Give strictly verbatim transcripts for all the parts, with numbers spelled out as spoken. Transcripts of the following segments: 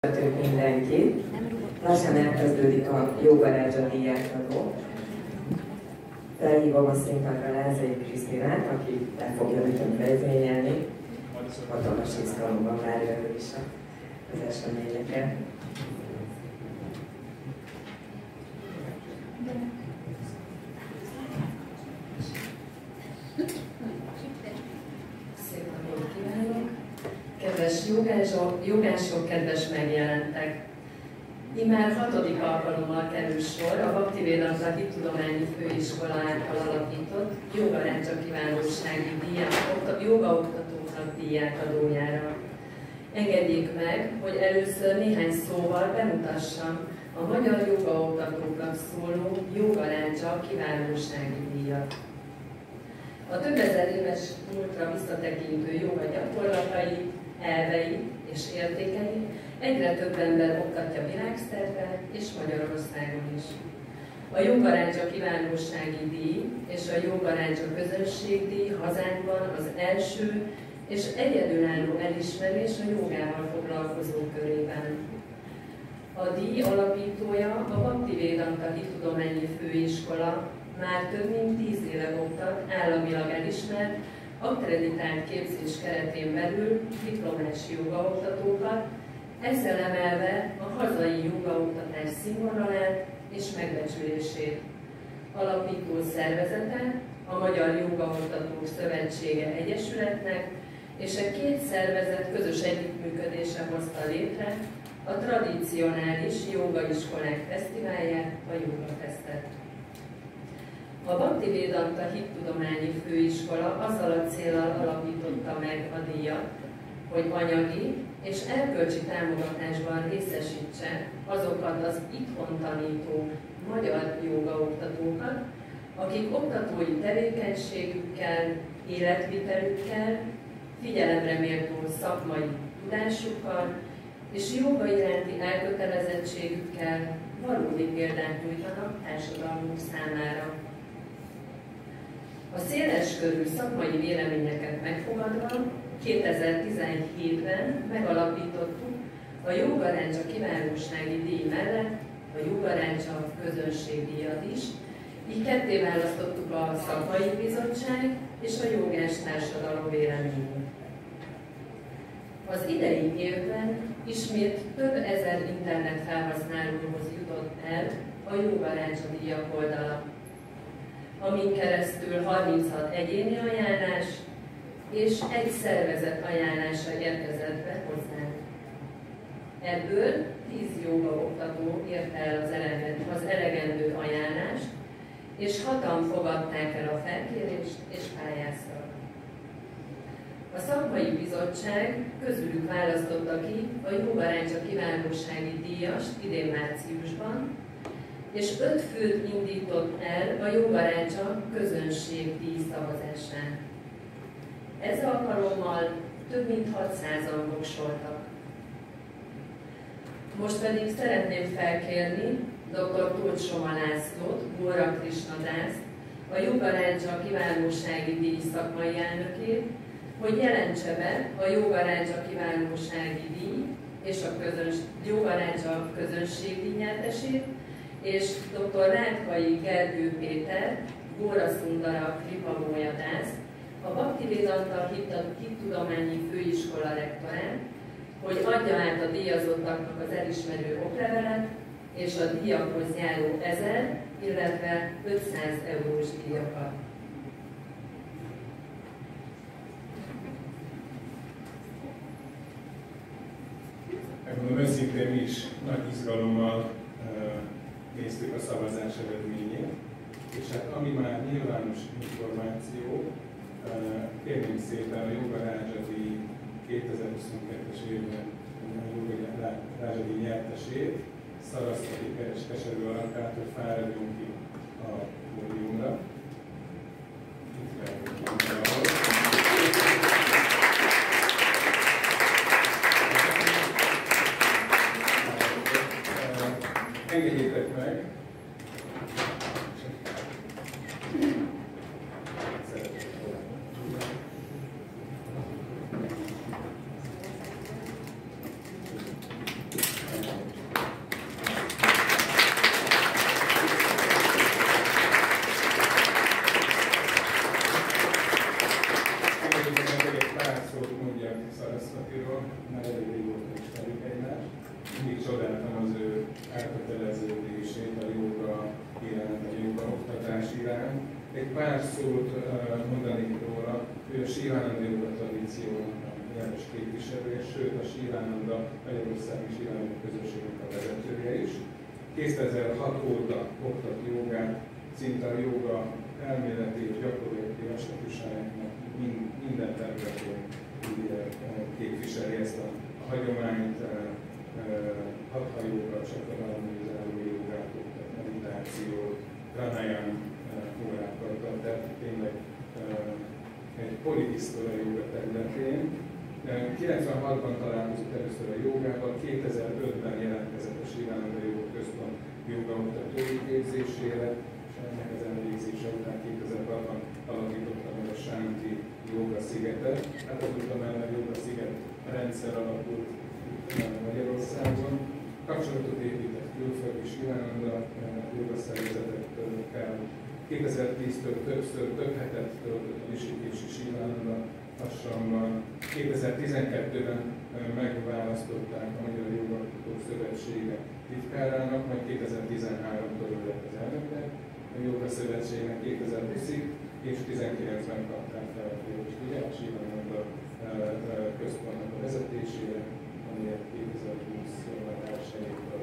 Mindenki. Lassan elkezdődik a Jógarázsa díjátadó. Felhívom a színpadra Lázai Krisztinát, aki le fogja nekünk vezényelni. Hatalmas izgalomban várja ő is az eseményeket. Szép napot kívánok! Kedves jogások, jogások, kedves megjelentek! Immár hatodik alkalommal kerül sor a Bhaktivedanta Hittudományi Főiskola által alapított Jógarázsa kiválósági díját, jogaoktatóknak díjátadójára. Engedjék meg, hogy először néhány szóval bemutassam a magyar jogaoktatóknak szóló Jógarázsa kiválósági díjat. A több ezer éves múltra visszatekintő joga gyakorlatai, elvei és értékei egyre több ember oktatja világszerte és Magyarországon is. A Jógarázsa kiválósági díj és a Jógarázsa közönségdíj hazánkban az első és egyedülálló elismerés a jogával foglalkozó körében. A díj alapítója a Bhaktivedanta Hittudományi Főiskola már több mint tíz éve oktat államilag elismert, akkreditált képzés keretén belül diplomás jogaoktatókat, ezzel emelve a hazai jogaoktatás színvonalát és megbecsülését. Alapító szervezete a Magyar Jogaoktatók Szövetsége Egyesületnek, és a két szervezet közös együttműködése hozta létre a tradicionális jogaiskolák fesztiválját, a Jogafesztet. A Bhaktivedanta Hittudományi Főiskola azzal a céllal alapította meg a díjat, hogy anyagi és erkölcsi támogatásban részesítse azokat az itthon tanító magyar jogaoktatókat, akik oktatói tevékenységükkel, életvitelükkel, figyelemre méltó szakmai tudásukkal és joga iránti elkötelezettségükkel valódi példát nyújtanak társadalmunk számára. A széleskörű szakmai véleményeket megfogadva kétezer-tizenhétben megalapítottuk a Jógarázsa kiválósági díj mellett a Jógarázsa közönségdíjat is, így ketté választottuk a szakmai bizottság és a jogás társadalom véleményét. Az idei évben ismét több ezer internet felhasználóhoz jutott el a Jógarázsa díjak oldala, amin keresztül harminchat egyéni ajánlás és egy szervezet ajánlása érkezett be hozzánk. Ebből tíz jogaoktató érte el az, elegendő, az elegendő ajánlást, és hatan fogadták el a felkérést és pályáztak. A szakmai bizottság közülük választotta ki a Jógarázsa kiválósági díjast idén márciusban, és öt főt indított el a Jógarázsa közönségdíj szavazásán. Ez alkalommal több mint hatszázan voksoltak. Most pedig szeretném felkérni dr. Tóth Soma Lászlót, Góra Krisna Dászt, a Jógarázsa kiválósági díj szakmai elnökét, hogy jelentse be a Jógarázsa kiválósági díj és a közöns, Jógarázsa közönségdíj nyertesét, és dr. Rátkai Gergő Péter, Góra Szundara Kripagója Dászt, a Bhaktivedanta Hittudományi Főiskola rektorát, hogy adja át a díjazottaknak az elismerő oklevelet és a díjakhoz járó ezer, illetve ötszáz eurós díjakat. Megmondom őszintén, mi is nagy izgalommal uh, néztük a szavazás eredményét, és hát ami már nyilvános információ, uh, kérnénk szépen a Jógarázsa díj kétezer-huszonkettes évben a Jógarázsa díj nyertesét, Szaraszvati Keres Keserű Arankát, hogy fáradjunk ki a pódiumra. Itt engedjétek meg, pár szót mondanék róla, ő a Sivánanda joga tradíciónak a jeles képviselője, sőt a Sivánanda Magyarországi Sivánanda közösségnek a vezetője is. kétezer-hat óta oktat jogát, szinte a joga elméletét, gyakorlati aspektusának minden területén képviseli ezt a, a hagyományt, hatha joga, csatornálműzáló jogát, meditációt, pranayama órákat tart, tehát tényleg egy polihisztora joga területén. kilencvenhatban találkozott először a jogával, kétezer-ötben jelentkezett a Sivánanda Joga Központ jogaoktatói képzésére, és ennek az elvégzése után kétezer-hatban alapította meg a Sánti Joga Szigetet. Hát azóta már a Joga Sziget rendszer alakult Magyarországon. Kapcsolatot épített külföldi Sivánanda joga szervezetekkel. kétezer-tíztől többször több hetet töltött a Rishikeshi Sivánanda Ashramban. kétezer-tizenkettőben megválasztották a Magyar Jogalkotók Szövetsége titkárának, majd kétezer-tizenháromtól ő lett az elnöke a Joga Szövetségnek kétezer-húszig, és tizenkilencben kapták fel a kérdést, ugye, a Sivánanda központnak a vezetésére, amelyet kétezer-húsz január elsejétől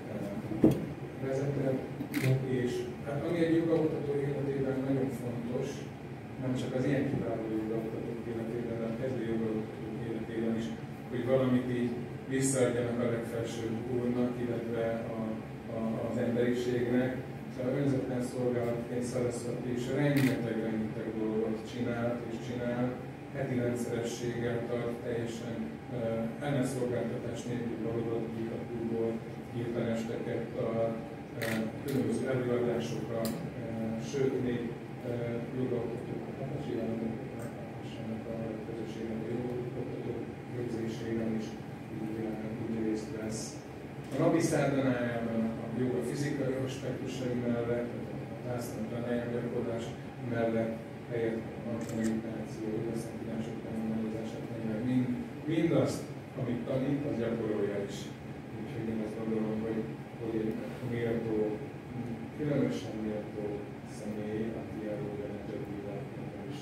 vezetett. És hát ami egy jogaoktató életében nagyon fontos, nem csak az ilyen kiváló jogaoktatók életében, de a kezdő jogaoktatók életében is, hogy valamit így visszaadjanak a legfelsőbb úrnak, illetve a, a, az emberiségnek. Szóval önzetlen szolgálatként Saraswati is rengeteg-rengeteg dolgot csinált és csinál, heti rendszerességgel tart, teljesen uh, ellenszolgáltatás nélkül valódott Gita-túból, hirtenesteket tart, uh, különböző előadásokra, uh, sőt még uh, jogaoktatókat, hát a Sivánanda a közösségnek a jogaoktatók képzésében is így, uh, így részt vesz. A napi szárdanájában a joga fizikai aspektusai mellett, a tászlán pranayama gyakorlás mellett helyett a meditáció, a szentírások tanulmányozását, mind, mindazt, amit tanít, az gyakorolja is. Úgyhogy én azt gondolom, hogy, hogy egy méltó, különösen méltó személy, aki elrója a gyakorilatban is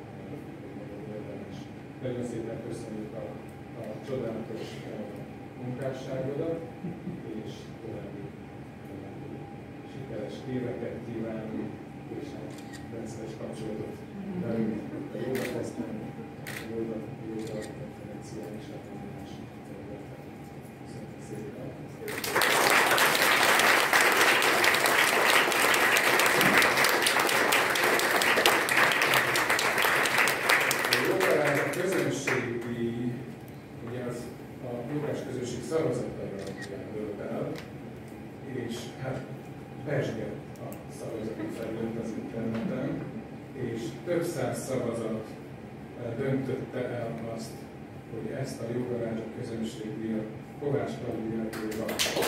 érdemes. Nagyon szépen köszönjük a, a csodálatos munkásságodat, és további sikeres éveket kívánunk, és a rendszeres kapcsolatot velünk a jogafeszten, a joga, joga konferencián és a tanulás területen. Köszönöm szépen! A közönségi, ugye az a jogás közösség szavazataira alapján dölt el, és hát pesgett a szavazati felület az interneten, és több száz szavazat döntötte el azt, hogy ezt a jogarácsa közönségdíjat Kovács Klaudiátéval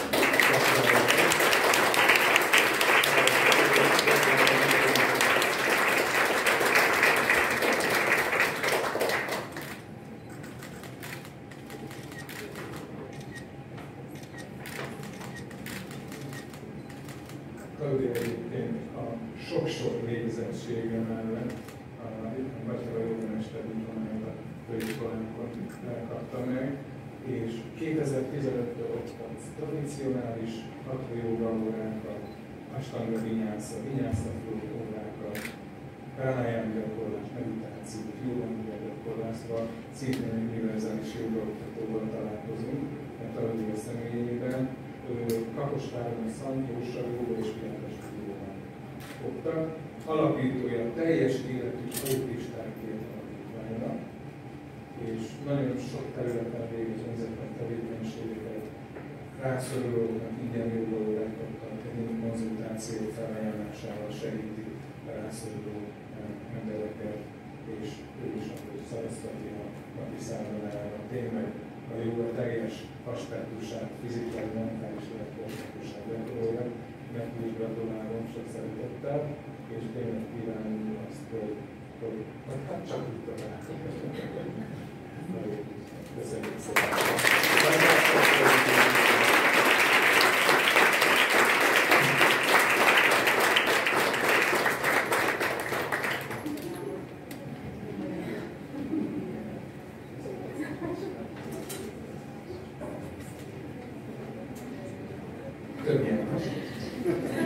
Klaudia egyébként a sok-sok végzettsége mellett a Batyara jogmester diplomáját a főiskolánkon kapta meg, és kétezer-tizenöttől oktat tradicionális hatha joga órákat, Ashtanga vinyásza, vinyásza órákat, pranayama gyakorlás, meditációt, joga gyakorlásban, szintén univerzális jogaoktatóval találkozunk, a Klaudia személyében. Kaposváron, Szentjósa joga és Piátesti jogán oktat. Alapítója teljes életű autistákért alapítványnak, és nagyon sok területen végez önzetlen tevékenységeket, rászorulóknak ingyen jogolórákat tart, egy konzultáció felajánlásával segíti a rászoruló embereket, és ő is akkor Saraswati a napi számlájára tényleg a joga teljes aspektusát, fizikai, mentális, aspektusát gyakorolja, meg is gratulálom sok szeretettel, és tényleg kívánom azt, hogy, hogy hát csak úgy tovább. Köszönjük szépen! Több nyelven.